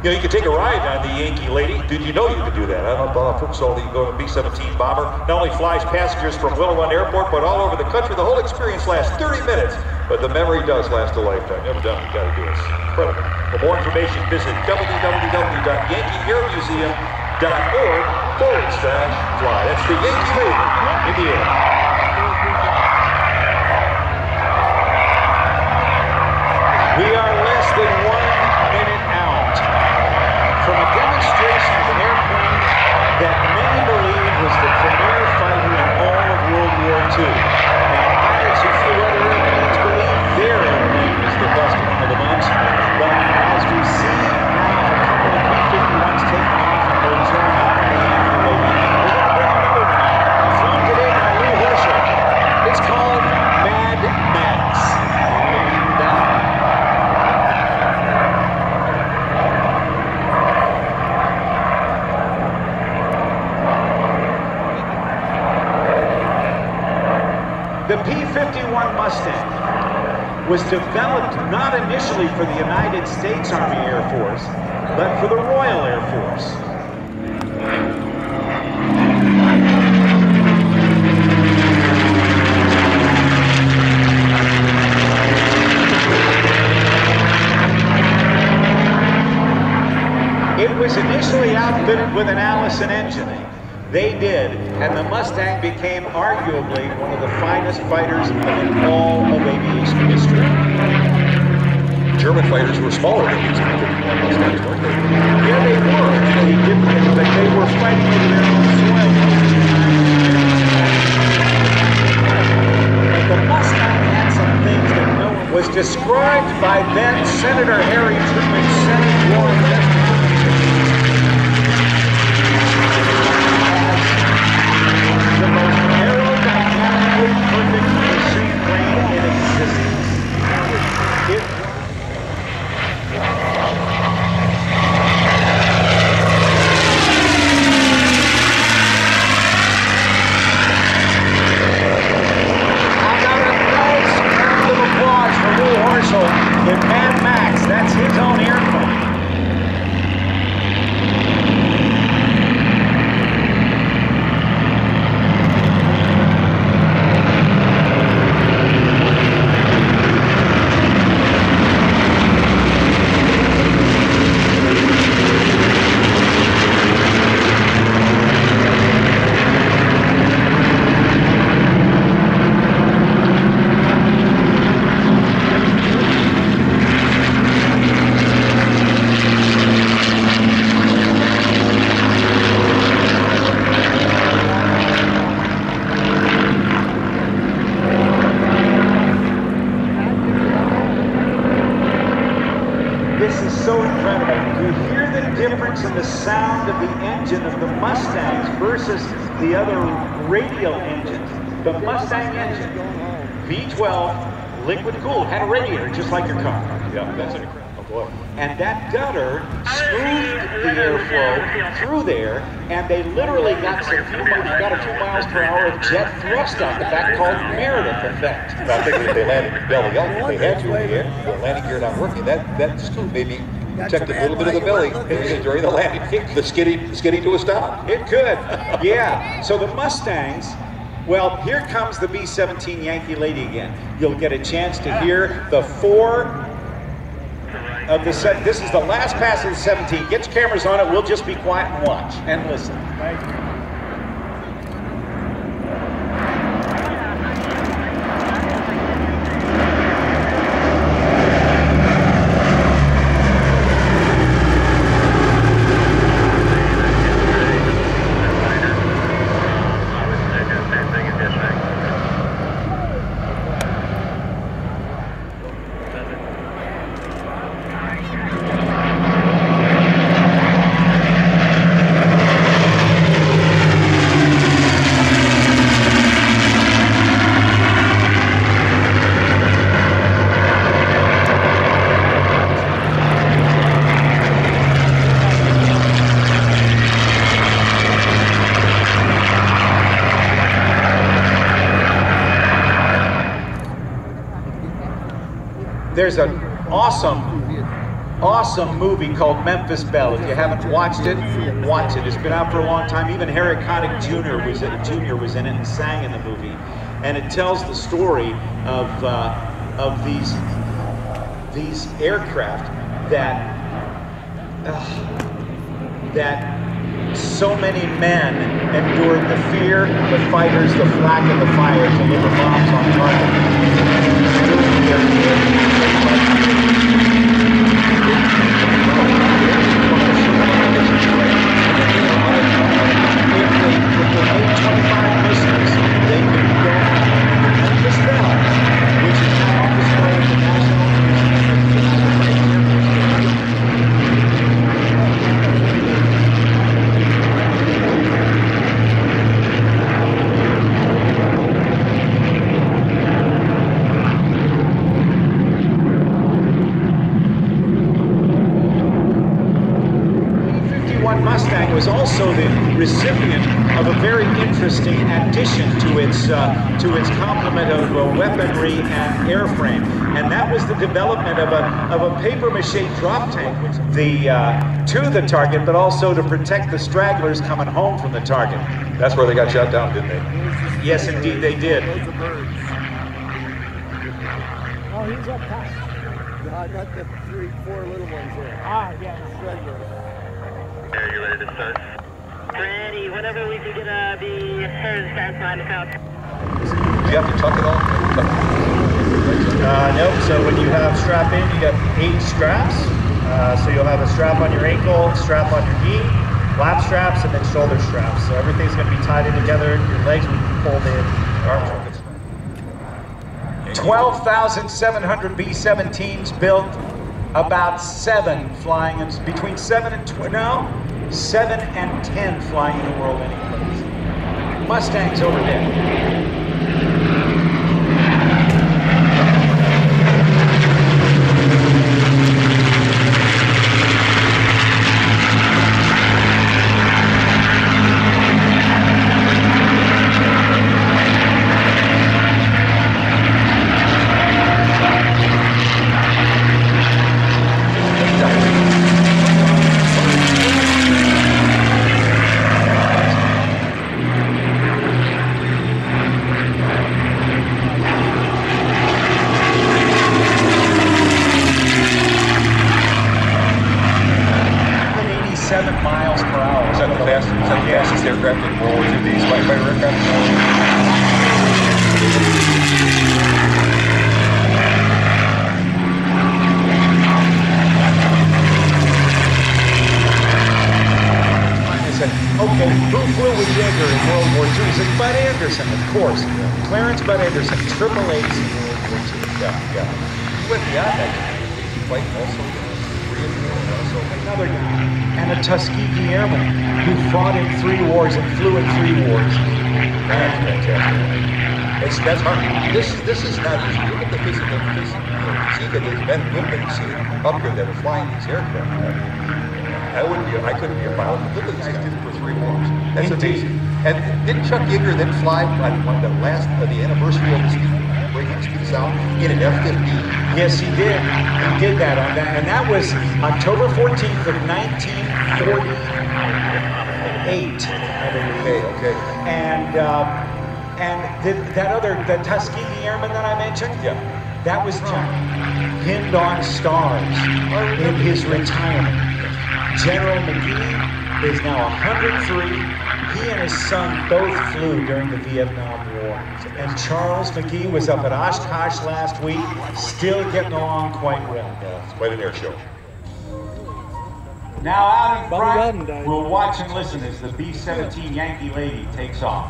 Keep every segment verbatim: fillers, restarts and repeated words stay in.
You know, you can take a ride on the Yankee Lady. Did you know you could do that? I don't know if folks saw that you go to B seventeen bomber. Not only flies passengers from Willow Run Airport, but all over the country. The whole experience lasts thirty minutes, but the memory does last a lifetime. Never done it, you gotta do it. It's incredible. For more information, visit w w w dot yankee air museum dot org forward slash fly. That's the Yankee Lady in the air. We are less than one minute out from a demonstration of an airplane that many believe was the premier fighter in all of World War Two. Now, pilots who flew other airplanes believe their airplane was the best one of the bunch. But as we see now a couple of B fifty-ones taking off and they're tearing up on the Yankee Lady, we're going to bring another one out. Flown today by Lou Herschel. It's called Mad Max. The P fifty-one Mustang was developed not initially for the United States Army Air Force, but for the Royal Air Force. It was initially outfitted with an Allison engine. They did, and the Mustang became arguably one of the finest fighters in all of aviation history. German fighters were smaller than these Mustangs, weren't they? Yeah, they were. They didn't, but they were fighting over their own soil. But the Mustang had some things that no one was described by then Senator Harry Truman's Senate War Investigation. The most aerodynamically perfect pursuit plane in existence. It, I got a nice round of applause for Lou Herschel in Mad Max. That's his own airplane. So incredible. You hear the difference in the sound of the engine of the Mustangs versus the other radial engines. The Mustang engine, V twelve, liquid cooled, had a radiator just like your car. Yeah, that's incredible. Boy. And that gutter smoothed the airflow through there, and they literally got some few, got a few miles per hour of jet thrust out the back called Meredith effect. I think if they landed in Belly Elk, they had to in the air. The landing gear not working. That that scoop maybe protected a little bit of the belly during the landing. The skiddy, skiddy to a stop. It could, yeah. So the Mustangs. Well, here comes the B seventeen Yankee Lady again. You'll get a chance to hear the four. Of the set, this is the last pass of the seventeen. Get your cameras on it. We'll just be quiet and watch and listen. There's an awesome awesome movie called Memphis Belle. If you haven't watched it, watch it. It's been out for a long time. Even Harry Connick Junior was in, Junior was in it and sang in the movie. And it tells the story of uh, of these these aircraft that uh, that so many men endured the fear, the fighters, the flak, and the fire to deliver bombs on target. Mustang was also the recipient of a very interesting addition to its uh, to its complement of uh, weaponry and airframe, and that was the development of a of a papier-mâché drop tank, the uh, to the target, but also to protect the stragglers coming home from the target. That's where they got shot down, didn't they? Yes, indeed, they did. Oh, he's up top. I got the three, four little ones there. Ah, yeah. Stragglers. Are you ready to start? Ready. Whenever we can get uh, the third start line out. Do you have to tuck it all? Uh, nope. So when you have strap in, you got eight straps. Uh, so you'll have a strap on your ankle, strap on your knee, lap straps, and then shoulder straps. So everything's going to be tied in together. Your legs will be pulled in. Your arms will get twelve thousand seven hundred B seventeens built. About seven flying in, between seven and tw no, seven and ten flying in the world anyplace. Mustangs over there. miles per hour. Is that the fastest, is that the fastest aircraft in World War Two? These fighter aircraft? Okay, who flew with Yeager in World War Two? He said, Bud Anderson, of course. Clarence Bud Anderson, triple A's in World War Two. Yeah, yeah. He went beyond that. He fight also Korean War, also another guy. And a Tuskegee Airman who fought in three wars and flew in three wars. That's fantastic. It's, that's hard. This, this is not easy. Look at the physical, physical physique of these men and women you see up here that are flying these aircraft. I wouldn't be, I couldn't be a pilot. Look at these guys for three wars. That's Indeed. amazing. And didn't Chuck Yeager then fly on one the last uh, the anniversary of the speed, breaking speed sound in an F fifteen? Yes, he did. He did that on that, and that was October fourteenth of nineteen forty-eight, I believe. Okay, okay. And uh, and the, that other, the Tuskegee Airman that I mentioned. Yeah. That was Chuck. Pinned on stars in his retirement. General McGee is now one hundred three. He and his son both flew during the Vietnam War. And Charles McGee was up at Oshkosh last week, still getting along quite well. Yeah, it's quite an air show. Now out in Bum front, we'll watch and listen as the B seventeen Yankee Lady takes off.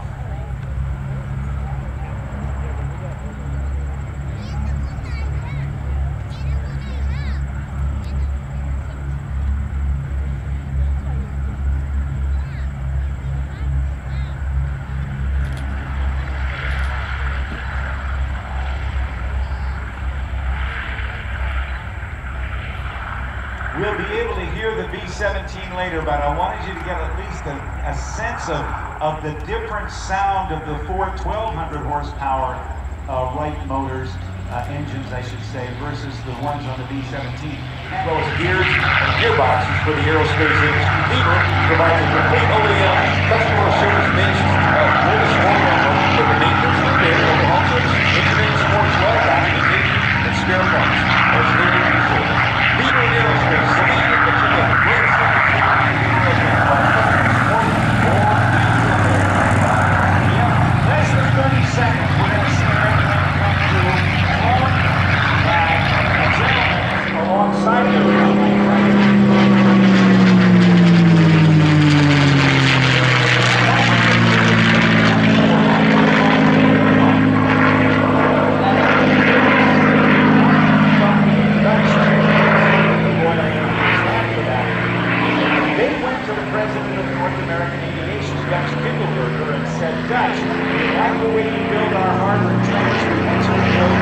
We'll be able to hear the B seventeen later, but I wanted you to get at least a, a sense of, of the different sound of the four twelve hundred horsepower uh, Wright motors uh, engines, I should say, versus the ones on the B seventeen. As well as gears and gearboxes for the aerospace industry. Liebherr provides a complete O E M customer service based uh, service formula for the maintenance, repair, overhaul service, engineering support, as well as documentation and spare parts. As stated before, Liebherr Aerospace, the leader that you get. Great service for less than thirty seconds, we're going to see an airplane come through on uh, a gentleman alongside the airplane. They went to the president of North American Aviation, Dutch Kindelberger, and said, Dutch, we like the way you build our harbor trains. We want you to build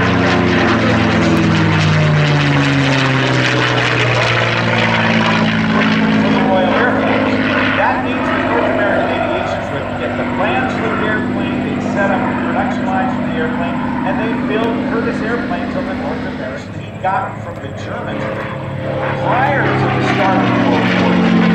for the Royal Air Force. That means that North American Aviation would get the plans for the airplane, they set up production lines for the airplane, and they build Curtiss airplanes on the North American. He got them from the Germans prior to the start of World War Two.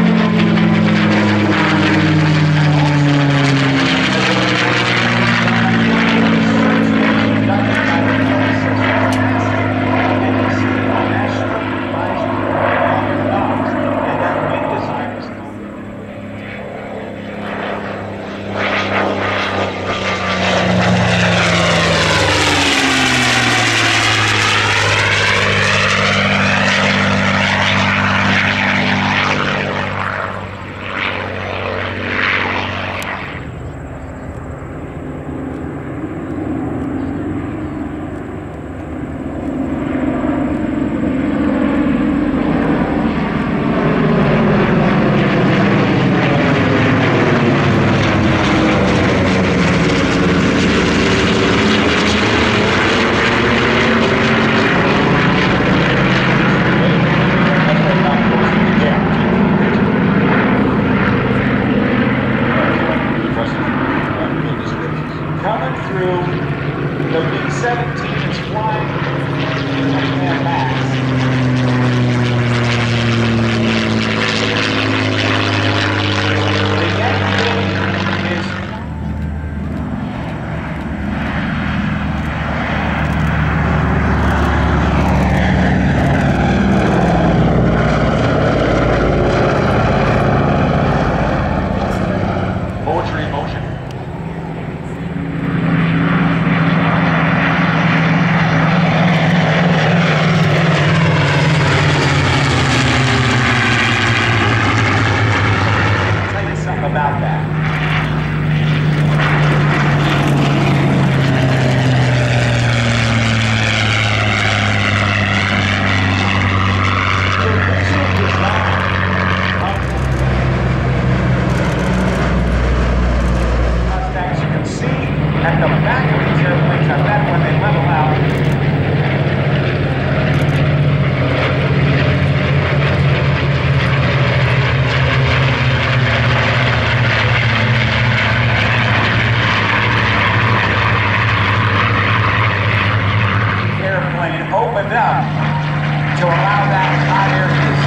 Opened up to allow that hot air to